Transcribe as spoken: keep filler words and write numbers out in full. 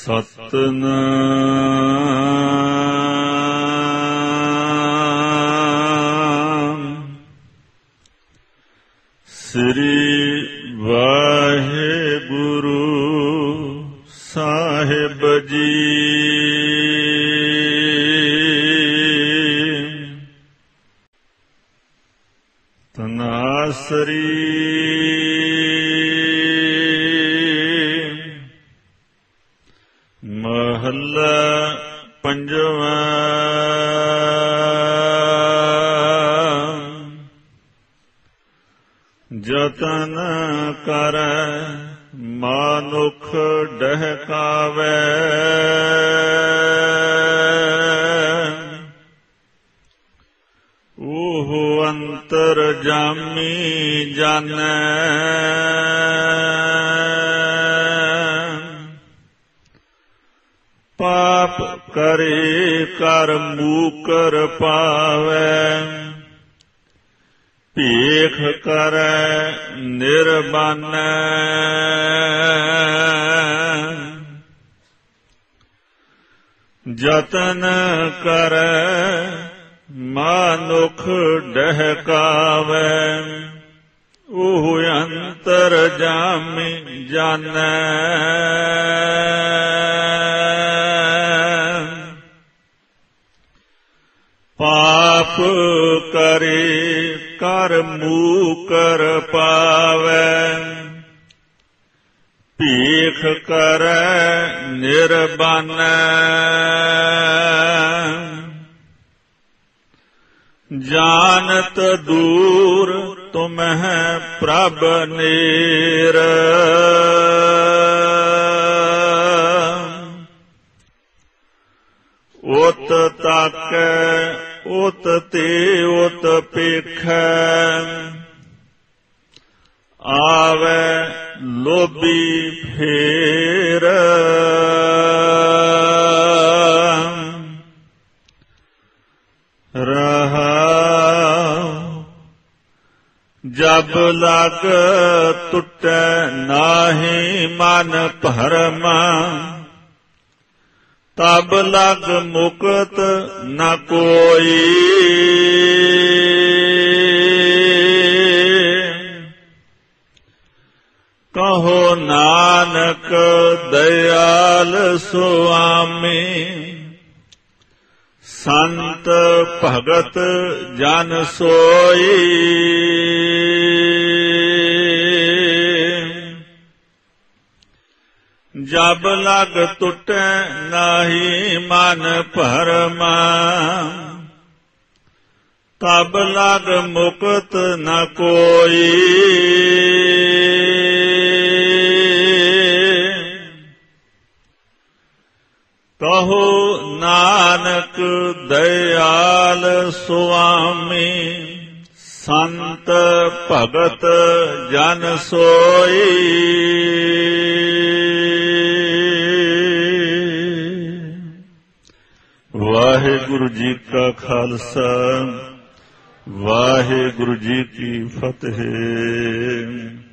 ਸਤਿਨਾਮ ਸ੍ਰੀ ਵਾਹਿਗੁਰੂ ਸਾਹਿਬ ਜੀ। ਤਨਾਸਰੀ ਮਹੱਲਾ ਪੰਜਵਾਂ। ਜਤਨ ਕਰੈ ਮਾਨੁਖ ਡਹਿਕਾਵੈ, ਓਹ ਅੰਤਰਜਾਮੀ ਜਾਣੈ। ਪਾਪ ਕਰੇ ਕਰ ਮੂਕਰ ਪਾਵੈ, ਭੇਖ ਕਰੈ ਨਿਰਬਾਨੈ। ਜਤਨ ਕਰੈ ਮਾਨੁਖ ਡਹਿਕਾਵੈ, ਉਹ ਅੰਤਰਜਾਮੀ ਜਾਣੈ। ਪਾਪ ਕਰੇ ਕਰ ਮੂਕਰ ਪਾਵੈ, ਭੀਖ ਕਰੈ ਨਿਰਬਾਨੈ। ਜਾਨਤ ਦੂਰ ਤੁਮਹਿ ਪ੍ਰਭ ਨੇਰ, ਉਤ ਤਾਕੈ ਉਤ ਤੇ ਉਤ ਪੇਖੈ। ਆਵੈ ਲੋਭੀ ਫੇਰ, ਰਹਾਉ ਜਬ ਲਗ ਟੁਟੈ ਨਾਹੀ ਮਨ ਭਰਮਾ, ਤਬ ਲਗ ਮੁਕਤ ਨ ਕੋਈ। ਕਹੋ ਨਾਨਕ ਦਇਆਲ ਸੁਆਮੀ, ਸੰਤ ਭਗਤ ਜਨ ਸੋਈ। ਜਬ ਲਗ ਟੁਟੈ ਨਾਹੀ ਮਨ ਭਰਮਾ, ਤਬ ਲਗ ਮੁਕਤ ਨ ਕੋਈ। ਕਹੋ ਨਾਨਕ ਦਇਆਲ ਸੁਆਮੀ, ਸੰਤ ਭਗਤ ਜਨ ਸੋਈ। ਵਾਹਿਗੁਰੂ ਜੀ ਕਾ ਖਾਲਸਾ, ਵਾਹਿਗੁਰੂ ਜੀ ਕੀ ਫਤਿਹ।